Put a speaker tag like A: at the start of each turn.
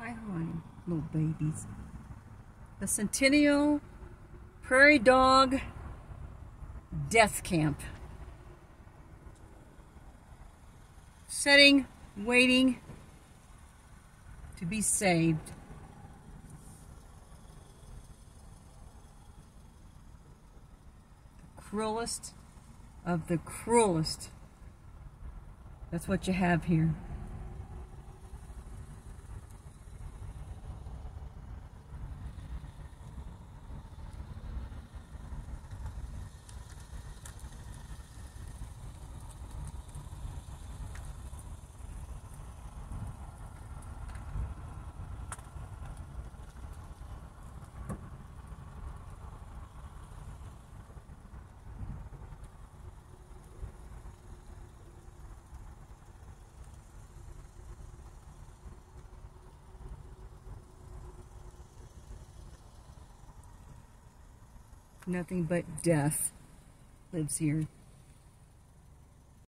A: Hi, honey, little babies. The Centennial Prairie Dog Death Camp. Sitting, waiting to be saved. The cruelest of the cruelest. That's what you have here. Nothing but death lives here.